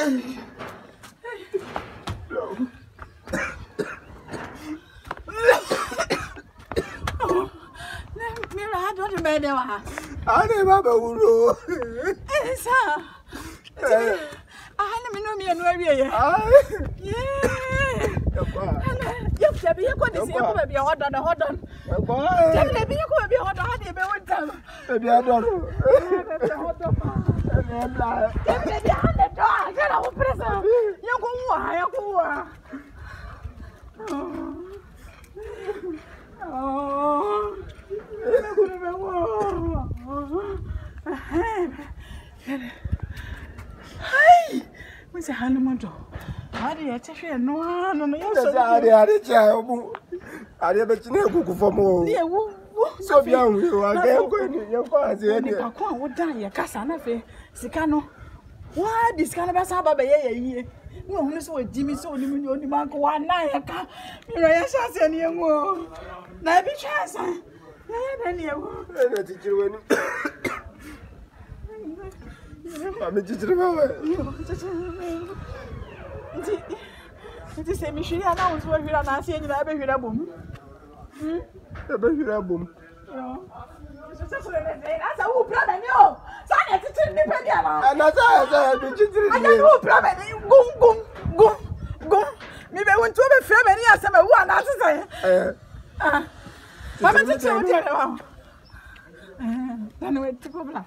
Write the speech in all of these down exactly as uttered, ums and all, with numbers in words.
Mira, I don't remember. I never will. Sir, I don't know where we are. Yeah. Yes, baby, you could see a baby hot on a hot on. Baby, you could be hot on a hot on. Baby, I don't know. Baby, on the door. Get out of prison. You go, I go. Oh. Hey, what's a hand? How do you take it? No, no, no, yes, I had a child. I never cook for more. So young, you are going to your father. I would die a Cassanafe, Sicano. Why this kind of a Saba? No, this way, Jimmy so you know the mark one night. I can't. You're a chance anymore. Never chance. I'm just the same machine. I was working on us here in the baby boom. The baby boom. That's a who problem you. Sign it to the penny. And that's how I know problem. Go, go, go, go. Maybe I want to have a friend and yes, I'm a one. That's ah. Mama, just tell me now. Then wait to go.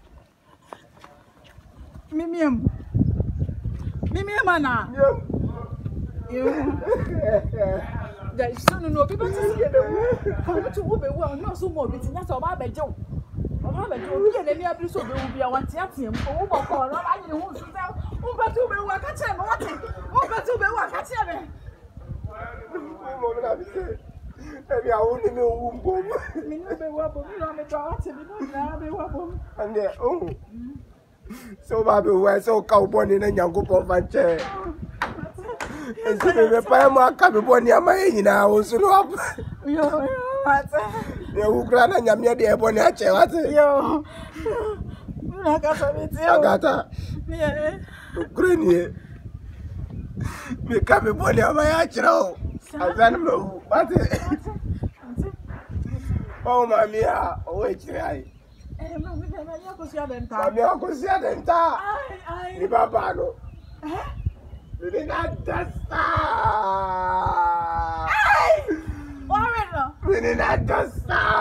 Mimium. Mimium, Anna. You. There is soon no people to see the come to Uber well, not so more, but that's all about Joe. About Joe, and any episode will be a one tiatium for Uber call. I know who's Uber to be work at him. Uber to be work at him. Maybe I only know whom. And there, oh, so Baby, we're so cowboy in a young group of my chair. And so the Pama come upon your mind now, so up. Yo, you grant and Yamia, the Ebony chair. Yo, Agatha, yeah, Green. Me come upon your my I don't know what oh, my mia, oh, wait, I am not going to see the entire Libabano. You did not dust. We did not dust.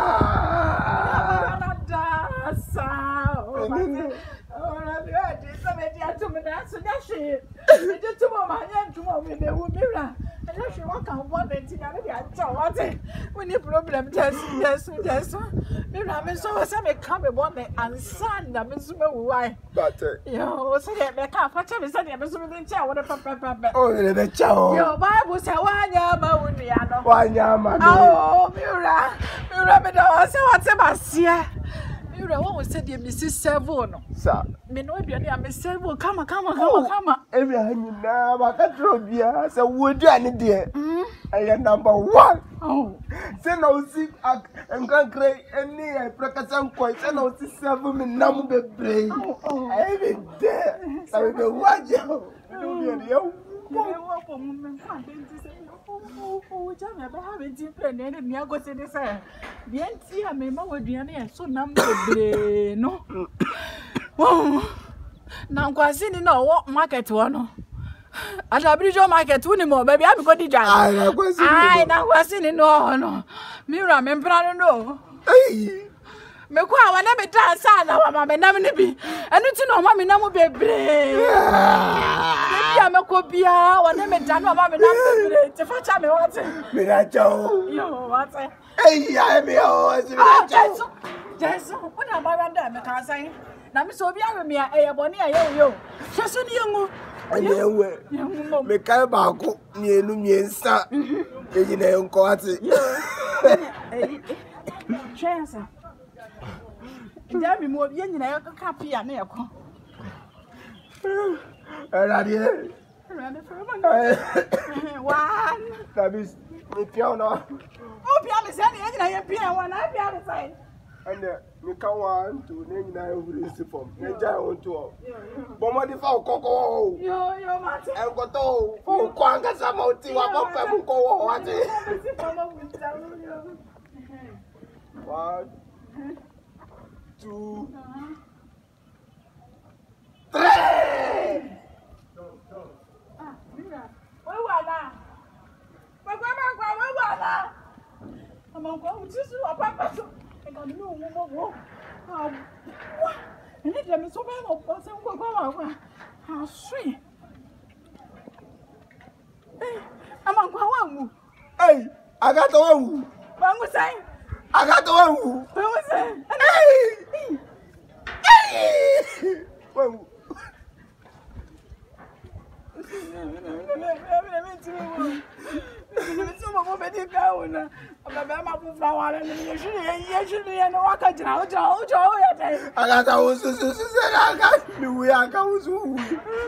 Unless you walk on one and when you problem, yes, yes, yes. Maybe I'm so some come about the unsand. I'm so why. But you know, say that I can't catch me. Say I'm so in chow. What a papa. Oh, the chow. Your Bible says one yama with me. I know one yama. Oh, Mura, Mura, but I say what's about here. You know what was said, you Missus Seven. Sir, me know if you're near Miss Seven. Come on, come on, come on, come on. Every hand now, I can't drop you. So, would you any dear? I am number one. Oh, send out sick and can't create any precasan quite. Send out seven in number brain. Oh, I am there. I will be watching. You oh, oh, John, I haven't different and me. I go to the side. The empty, I may know what you so number no. Oh, now, Quasini, no, what market one? At a bridge market, two more, baby. I'm going to drive. I now was in no, no. Mira, Membrano, no. Hey. Me kwa wana beta sana wa mama na me bi enu ti no mama na mo bebre baby a me ko bia wana me da no mama na bebre te fa cha me wate me na chao yo wate eh ya me o si me na chao jesu una mama nda me ka san na me so bia me a e boni a yo yo jesu ni yangu anyewe me ka ba ko ni enu miensa e ji na enko ate eh chance Jami mo bien nyina yo ka pia na yako. Erade. Erade for one. That is me pia no. O pia me say nyina yo pia one, I pia me say. And we can want to name nine with this form. The giant to Bomadi for Coco. Yo, yo, Martin. And got all for Quanga Samoti, what One, two, three. Where were I? My grandma, where were I? I'm going to see a papa. I don't know what. Oh, and let me so many of us and go on. How sweet. I'm on Kawaku. Hey, I got the one. What was I? I got the one. What was I? Hey! Hey! Well, I got those sisters and I got the way I go to.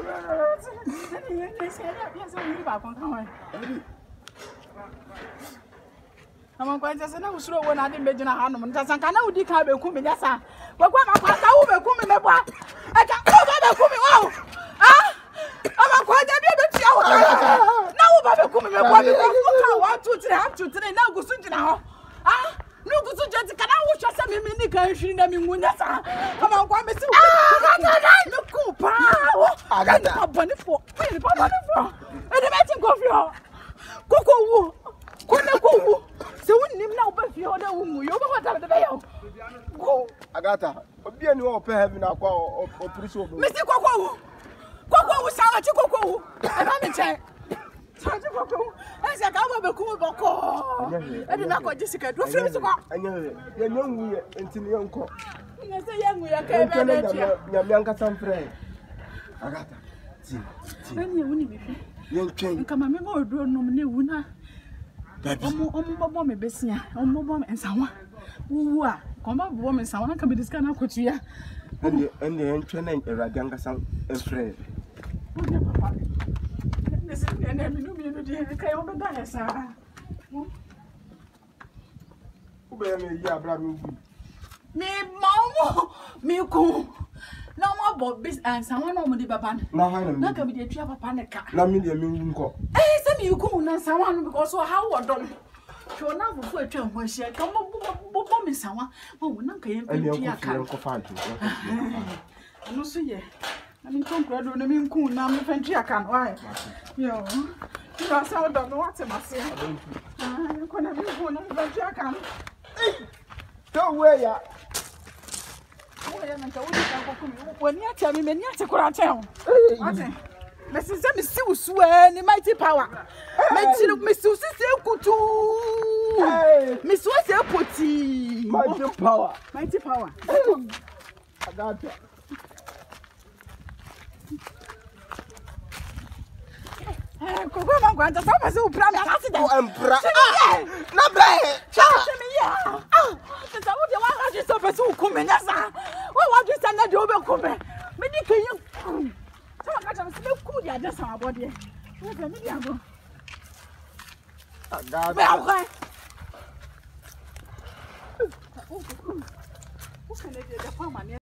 I'm going to say, no, slow when I didn't mention a hand. I can't know the car will come in. Yes, sir. But when I can't come in, I can't come in. Oh, ah, I'm going to be able to show. No, Baba, come in. One, two, three, have to three. Now go soon now. Ah, no, go to just can I watch us some mini country? I mean, when that's come on, come and see. Ah, no, cool, power. I got that bunny for bunny for. And the matching coffee. Coco, Coco. So we name now, but you know, you what out of the veil. Go, Agatha, be a new having a call or Mister Coco. Coco was out to Coco. And I'm a check. Coco, as I got over Coco Boko. I did not go Jessica. Do you feel I know you're young until your uncle. Yes, a young we are coming. Young some friend. Agatha, see, young king. Come on, more drone nominee. Omo me besia omo bom ensawa wu a koma bom ensawa ka be diska na kotua and and entwe na eraganga sam enfre papa nese na mi no mi no die kai o be da esa u be me ya bra mi wu mi mawo mi ku na mo bo bis ensawa na mo di papa na ha na na ka be di atua papa ne ka na mi de mi wu nko eh se mi ku na ensawa no because so how wodom so na fufu atwa ho hia ka mo bo bo mi ensawa mo na ka yem atua ka ko fa ju no so ye I mean, come, brother, I mean, cool, now, my friend, I can't. Why? Yo, you know, so I don't know what's in my sin. I'm going to be going to the I can't. Don't worry. When you tell me, men, you have to go out town. Missus Mister Swear, the mighty power. Mister Kutu. Miss what's your putty? Mighty power. Mighty power. I got it. Go on, Grandpa. Papa, so proud. Oh, I'm proud. Not bad. Tell me, yeah. Ah, that's what you want to stop us who come in. Yes, sir. What want to send that job? Come in. Maybe can you? So I got some cool. Yeah, that's our body. What's the media? I got it. Who can they do the farmer?